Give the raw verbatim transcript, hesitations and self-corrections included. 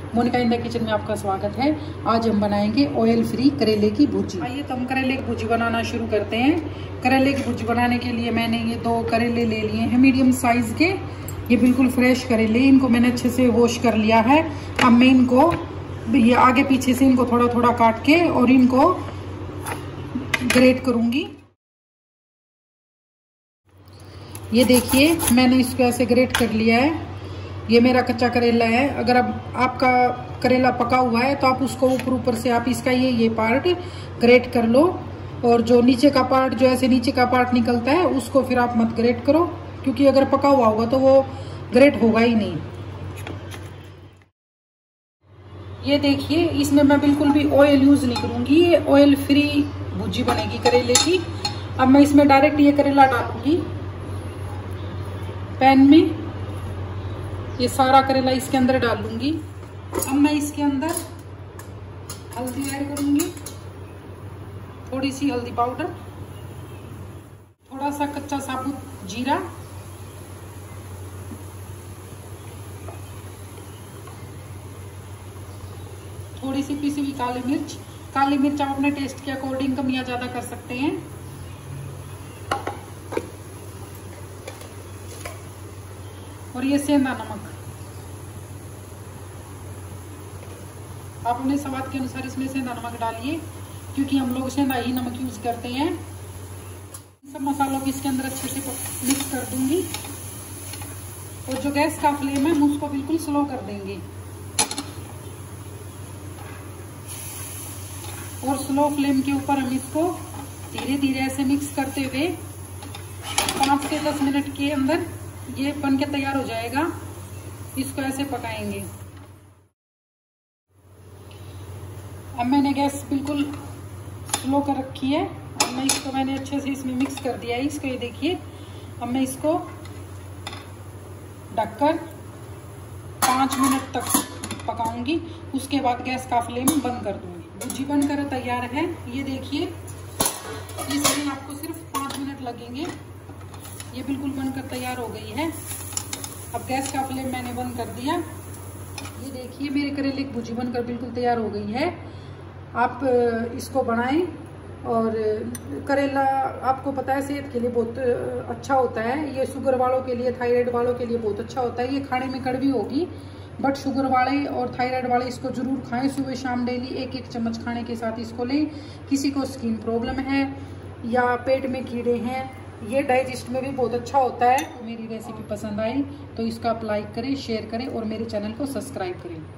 Monika India kitchen में आपका स्वागत है। आज हम बनाएंगे ऑयल फ्री करेले की भुर्जी। आइए तो हम करेले की भुर्जी बनाना शुरू करते हैं। करेले की भुर्जी बनाने के लिए मैंने ये दो करेले ले लिए हैं मीडियम साइज के। ये बिल्कुल फ्रेश करेले, इनको मैंने अच्छे से वॉश कर लिया है। अब मैं इनको ये आगे पीछे से इनको थोड़ा थोड़ा काट के और इनको ग्रेट करूंगी। ये देखिए मैंने इसको ऐसे ग्रेट कर लिया है। ये मेरा कच्चा करेला है। अगर अब आपका करेला पका हुआ है तो आप उसको ऊपर ऊपर से आप इसका ये ये पार्ट ग्रेट कर लो, और जो नीचे का पार्ट जो ऐसे नीचे का पार्ट निकलता है उसको फिर आप मत ग्रेट करो, क्योंकि अगर पका हुआ होगा तो वो ग्रेट होगा ही नहीं। ये देखिए इसमें मैं बिल्कुल भी ऑयल यूज नहीं करूंगी, ये ऑयल फ्री भुर्जी बनेगी करेले की। अब मैं इसमें डायरेक्ट ये करेला डालूंगी पैन में। ये सारा करेला इसके अंदर डाल दूंगी। अब मैं इसके अंदर हल्दी ऐड करूंगी, थोड़ी सी हल्दी पाउडर, थोड़ा सा कच्चा साबुत जीरा, थोड़ी सी पिसी हुई काली मिर्च। काली मिर्च आप अपने टेस्ट के अकॉर्डिंग कम या ज्यादा कर सकते हैं। और ये सेंधा नमक आप अपने स्वाद के अनुसार इसमें सेंधा नमक डालिए, क्योंकि हम लोग सेंधा ही नमक यूज करते हैं। सब मसालों को इसके अंदर अच्छे से मिक्स कर दूंगी, और जो गैस का फ्लेम है हम उसको बिल्कुल स्लो कर देंगे। और स्लो फ्लेम के ऊपर हम इसको धीरे धीरे ऐसे मिक्स करते हुए पाँच से दस मिनट के अंदर ये बन के तैयार हो जाएगा। इसको ऐसे पकाएंगे। अब मैंने गैस बिल्कुल स्लो कर रखी है। अब मैं इसको मैंने अच्छे से इसमें मिक्स कर दिया है इसको। ये देखिए अब मैं इसको ढककर पाँच मिनट तक पकाऊंगी। उसके बाद गैस का फ्लेम बंद कर दूंगी। भुर्जी बनकर तैयार है। ये देखिए इसमें आपको सिर्फ पाँच मिनट लगेंगे। ये बिल्कुल बनकर तैयार हो गई है। अब गैस का फ्लेम मैंने बंद कर दिया। ये देखिए मेरे करेले की भुर्जी बनकर बिल्कुल तैयार हो गई है। आप इसको बनाएं। और करेला आपको पता है सेहत के लिए बहुत अच्छा होता है। ये शुगर वालों के लिए, थायराइड वालों के लिए बहुत अच्छा होता है। ये खाने में कड़वी होगी, बट शुगर वाले और थायराइड वाले इसको जरूर खाएं। सुबह शाम डेली एक एक चम्मच खाने के साथ इसको लें। किसी को स्किन प्रॉब्लम है या पेट में कीड़े हैं, ये डाइजेस्ट में भी बहुत अच्छा होता है। तो मेरी रेसिपी पसंद आई तो इसका आप लाइक करें, शेयर करें और मेरे चैनल को सब्सक्राइब करें।